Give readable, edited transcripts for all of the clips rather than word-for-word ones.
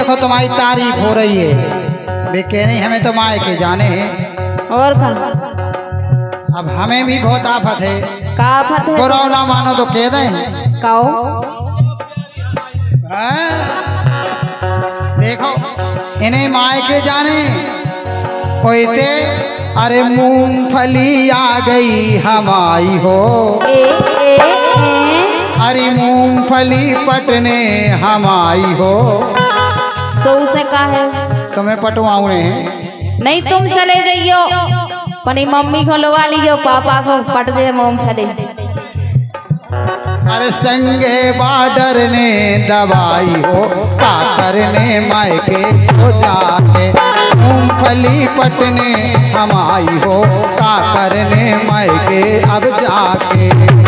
देखो तुम्हारी तारीफ हो रही है, वे कह नहीं हमें तो माए के जाने हैं। और का अब हमें भी बहुत आफत है। का आफत है? बुरा ना मानो तो कह दें। काओ देखो इन्हें माए के जाने होते। अरे मूंगफली आ गई हमारी हो, अरे मूंगफली पटने हमारी हो। सो से का है? तुम्हें पटवाऊ ने नहीं, तुम चले जाइयो, अपनी मम्मी को लगा लियो, पापा को पट दे मूंगफली। अरे संगे बाडर ने दवाई हो, काकर ने मायके को जाके मूंगफली पटने हमारी हो, काकर ने मायके अब जाके।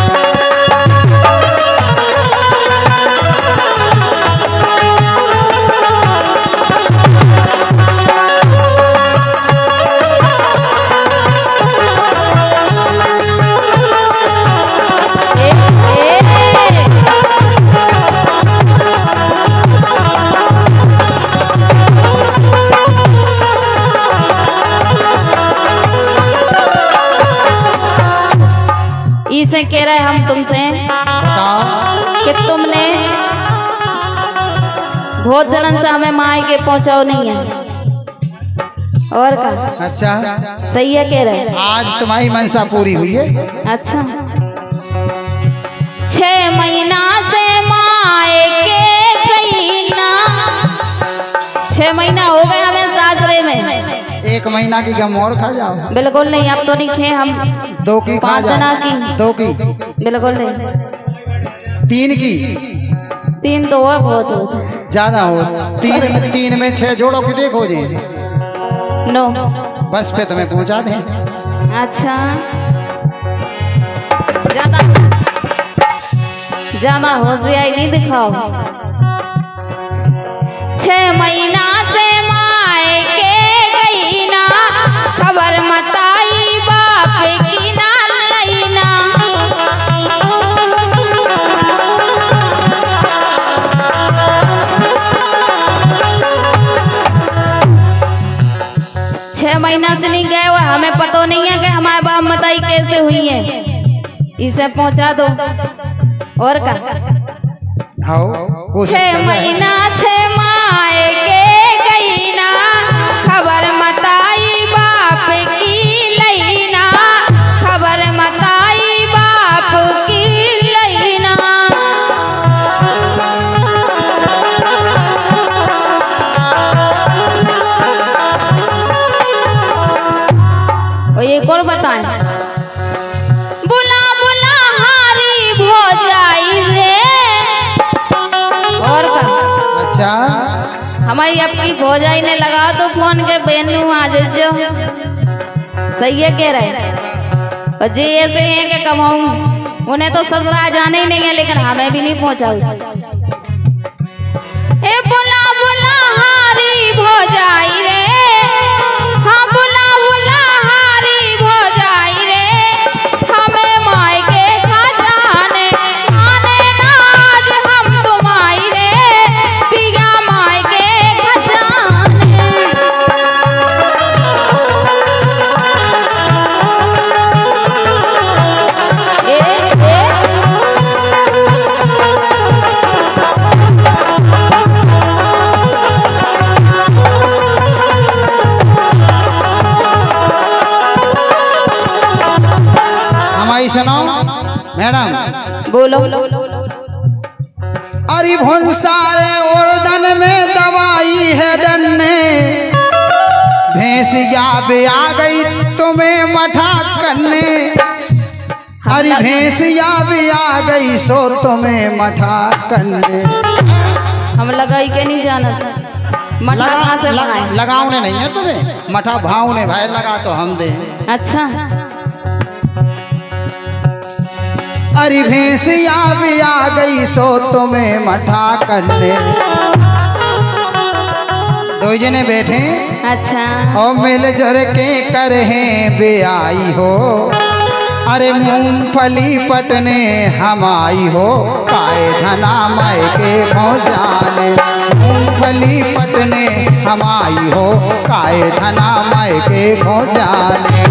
इसे कह रहे हम तुमसे कि तुमने बहुत दिनों से हमें माई के पहुंचाओ नहीं है। और का? अच्छा सही है कह रहे। आज तुम्हारी मनसा पूरी हुई है। अच्छा 6 महीना से माए के गई ना, 6 महीना हो गए हमें सासरे में। 1 महीना की गम और खा जाओ। बिल्कुल नहीं, अब तो नहीं खे हम। 2 की खा 5 दिना की। 2 की बिल्कुल नहीं। 3 की 3 तो हो बहुत हो ज्यादा हो। 3 में 6 जोड़ो की देखो जी। नो बस पे तुम्हें पहुंचा दें। अच्छा ज्यादा ज्यादा होशियारी नहीं दिखाओ। 6 महीना से माए के गई ना, खबर मत आई बाप की ना लईना। 6 महीना से नहीं गए हुए, हमें पता नहीं है कि हमारे बाप मताई कैसे हुई है। इसे पहुंचा दो। और का? 6 महीना से माए के गई ना, खबर मत आई बाप की लईना, खबर मत आई बाप की लईना। और ये कौन बताए? बुला बुला हारी भौजाई रे। और का? अच्छा हमारी आपकी भौजाई ने लगा तो फोन के बेनू आज जो सही है कह रहे। और जी ऐसे हैं कि कमाऊं, उन्हें तो ससुराल जाने ही नहीं है, लेकिन हमें भी नहीं पहुंचा। ए बुला बुला हारी भौजाई रे, हाँ बुला बुला हारी भौजाई रे, हमें माई के खजाने आने ना आज हम तुम्हारी रे, पिया माई के खजाने। हमारी सुनो मैडम। बोलो। अरे भुंसारे उर्दन में दवाई है डन्ने, भैंसिया भी आ गई तुम्हें मठा करने। अरे भैंसिया भी आ गई सो तुम्हें मठा करने। हम लगाई के नहीं जाना था। मठा कहाँ से बनाए? लगाउने नहीं है तुम्हें, मठा भाव ने भाई लगा तो हम दे। अच्छा अरे भैंसिया भी आ गई सो तुम्हें मठा करने। 2 जने बैठे। अच्छा और मिल जुल के कर हैं बेआई हो, अरे मूंगफली पटने हम आई हो, काए धना मायके पहुँचाने। मूंगफली पटने हम आई हो काय धना मायके को जाने।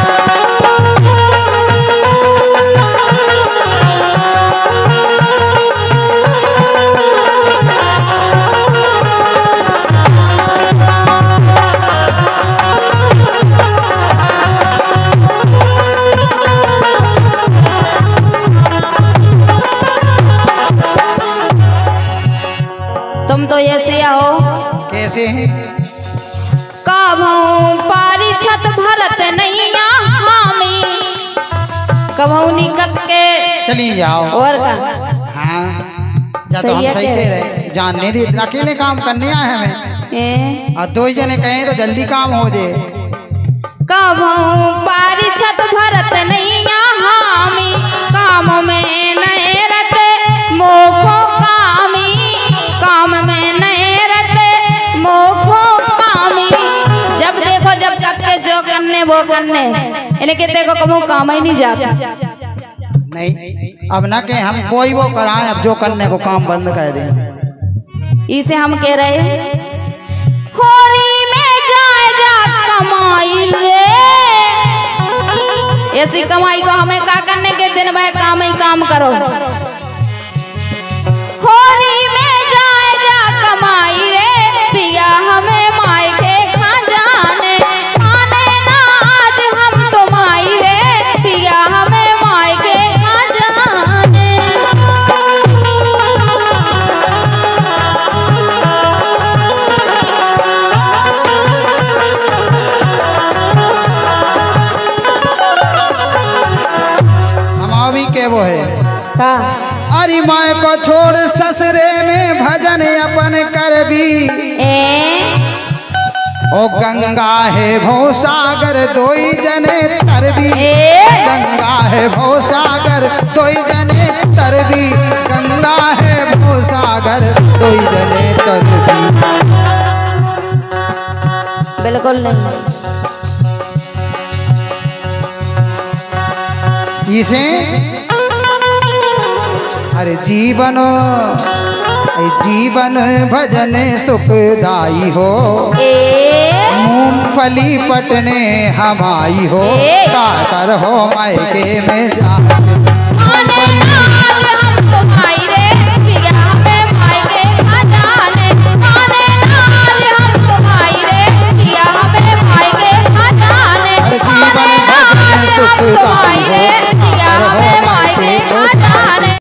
तुम तो ऐसे हो कैसे हैं? कभू पारी छत भरत नहीं हामी, कभू निकट के चली जाओ। और का हाँ जा तो हम सही कह रहे, जानने दे, अकेले काम करने आए हमें और दो जने कहें तो जल्दी काम हो जाए। कभू पारी छत भरत नहीं हामी, काम में नए रते मोखो कामी, काम में नए रते मोखो कामी। जब देखो जब करके जो करने वो करने, इनके देखो कभू काम ही नहीं जाता। नहीं अब ना के हम कोई वो कराएं, अब जो करने को काम बंद कर दें। इसे हम कह रहे होरी में जाए जा कमाई रे, ऐसी कमाई को हमें क्या करने के, दिन भर काम ही काम करो। होरी में जाए जा कमाई रे, पिया हमें माई के खा जाने, माने ना आज हम तो माई रे, पिया हमें माई के खा जाने। हम अभी के वो है हाँ अरे माँ को छोड़ ससुरे में भजन अपन कर भी, ओ गंगा है भवसागर दोई जने तरबी, गंगा है भवसागर दोई जने तरबी, गंगा है भवसागर दोई जने तरबी। बिल्कुल नहीं। इसे अरे जीवन जीवन भजन सुखदाई हो, मूंगफली पटने हम आई हो काकर हो मायके में जा। हम तो